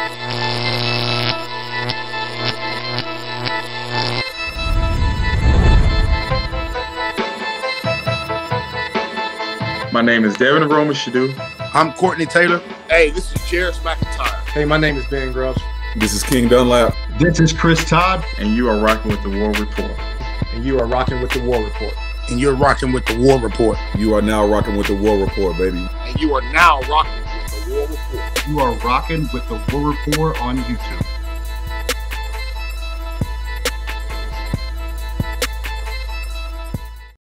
My name is Devin Aromashodu. I'm Courtney Taylor. Hey, this is Jared McIntyre. Hey, my name is Ben Grubbs. This is King Dunlap. This is Chris Todd. And you are rocking with the War Report. And you are rocking with the War Report. And you're rocking with the War Report. You are now rocking with the War Report, baby. And you are now rocking with the War Report. You are rocking with the War Report on YouTube.